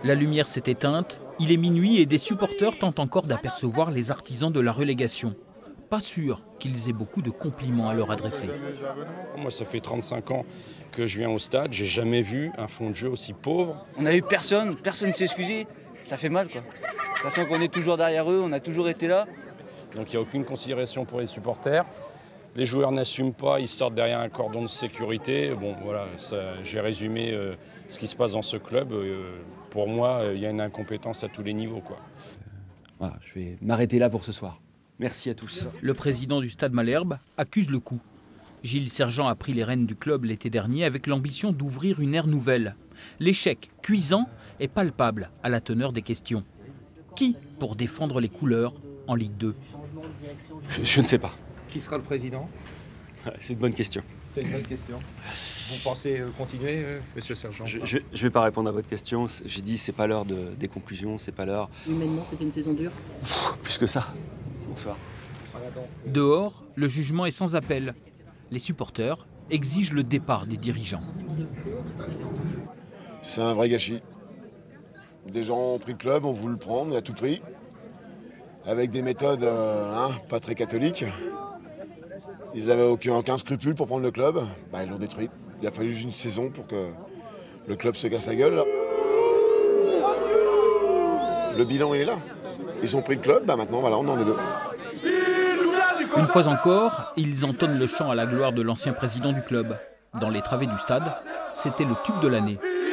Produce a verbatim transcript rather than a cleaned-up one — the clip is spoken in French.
La lumière s'est éteinte, il est minuit et des supporters tentent encore d'apercevoir les artisans de la relégation. Pas sûr qu'ils aient beaucoup de compliments à leur adresser. Moi, ça fait trente-cinq ans que je viens au stade, j'ai jamais vu un fond de jeu aussi pauvre. On n'a eu personne, personne ne s'est excusé, ça fait mal quoi. Sachant qu'on est toujours derrière eux, on a toujours été là. Donc il n'y a aucune considération pour les supporters. Les joueurs n'assument pas, ils sortent derrière un cordon de sécurité. Bon voilà, ça, j'ai résumé euh, ce qui se passe dans ce club. Euh, pour moi, il euh, y a une incompétence à tous les niveaux, quoi. Voilà, je vais m'arrêter là pour ce soir. Merci à tous. Le président du Stade Malherbe accuse le coup. Gilles Sergent a pris les rênes du club l'été dernier avec l'ambition d'ouvrir une ère nouvelle. L'échec cuisant est palpable à la teneur des questions. Qui pour défendre les couleurs en Ligue deux? je, je ne sais pas. Qui sera le président? C'est une bonne question. C'est une bonne question. Vous pensez continuer, euh, monsieur Sergent? Je ne vais pas répondre à votre question. J'ai dit c'est pas l'heure de, des conclusions, c'est pas l'heure. Humainement, c'était une saison dure? Pff, plus que ça. Bonsoir. Dehors, le jugement est sans appel. Les supporters exigent le départ des dirigeants. C'est un vrai gâchis. Des gens ont pris le club, ont voulu le prendre à tout prix, avec des méthodes euh, hein, pas très catholiques. Ils n'avaient aucun, aucun scrupule pour prendre le club, bah, ils l'ont détruit. Il a fallu juste une saison pour que le club se casse la gueule. Là. Le bilan il est là. Ils ont pris le club, bah, maintenant voilà, on en est deux. Une fois encore, ils entonnent le chant à la gloire de l'ancien président du club. Dans les travées du stade, c'était le tube de l'année.